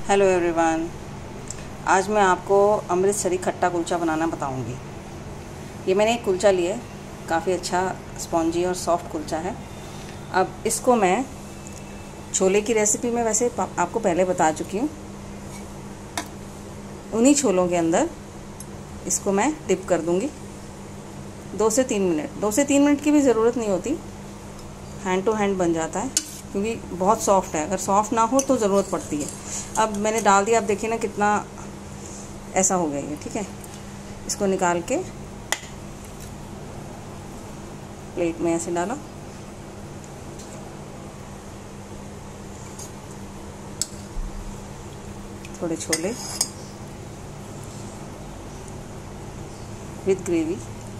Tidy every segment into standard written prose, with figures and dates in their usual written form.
Hello everyone. आज मैं आपको अमृतसरी खट्टा कुलचा बनाना बताऊंगी। ये मैंने एक कुलचा लिया है, काफ़ी अच्छा स्पॉन्जी और सॉफ्ट कुलचा है। अब इसको मैं छोले की रेसिपी में वैसे आपको पहले बता चुकी हूँ। उन्हीं छोलों के अंदर इसको मैं डिप कर दूंगी 2 से 3 मिनट। 2 से 3 मिनट की भी ज़रूरत नहीं होती, हैंड टू हैंड बन जाता है क्योंकि बहुत सॉफ्ट है। अगर सॉफ्ट ना हो तो ज़रूरत पड़ती है। अब मैंने डाल दिया, आप देखिए ना कितना ऐसा हो गया ये। ठीक है, इसको निकाल के प्लेट में ऐसे डाला। थोड़े छोले विद ग्रेवी,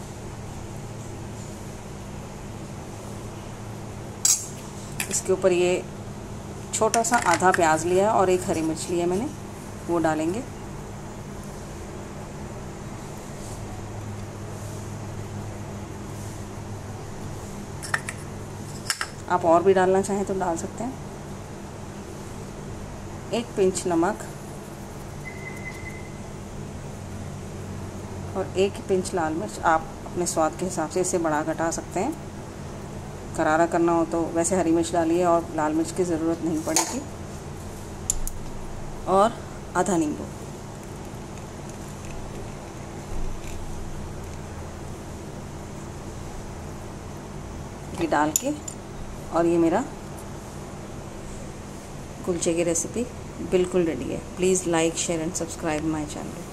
इसके ऊपर ये छोटा सा आधा प्याज लिया और एक हरी मिर्च लिया मैंने, वो डालेंगे। आप और भी डालना चाहें तो डाल सकते हैं। एक पिंच नमक और एक पिंच लाल मिर्च। आप अपने स्वाद के हिसाब से इसे बढ़ा घटा सकते हैं। करारा करना हो तो वैसे हरी मिर्च डालिए और लाल मिर्च की ज़रूरत नहीं पड़ेगी। और आधा नींबू। ये डाल के, और ये मेरा कुलचे की रेसिपी बिल्कुल रेडी है। Please like, share and subscribe my channel.